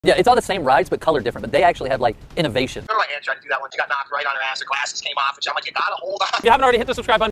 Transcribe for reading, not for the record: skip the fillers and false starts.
Yeah, it's all the same rides, but colored different. But they actually had like innovation. Remember my aunt tried to do that one? She got knocked right on her ass. Her glasses came off, and I'm like, you gotta hold on. If you haven't already, hit the subscribe button.